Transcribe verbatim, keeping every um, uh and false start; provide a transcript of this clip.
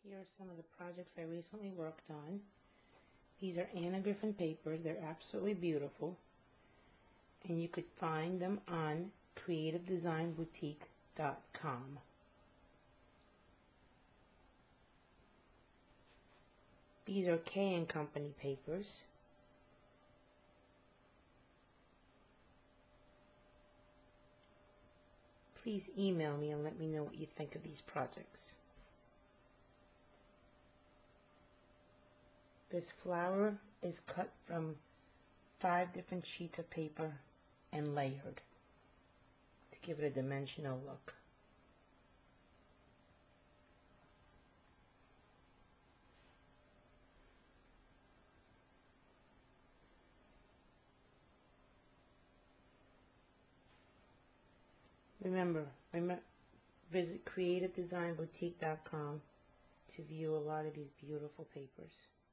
Here are some of the projects I recently worked on. These are Anna Griffin papers. They're absolutely beautiful. And you could find them on creative design boutique dot com. These are K Company papers. Please email me and let me know what you think of these projects. This flower is cut from five different sheets of paper and layered to give it a dimensional look. Remember, remember, visit creative design boutique dot com to view a lot of these beautiful papers.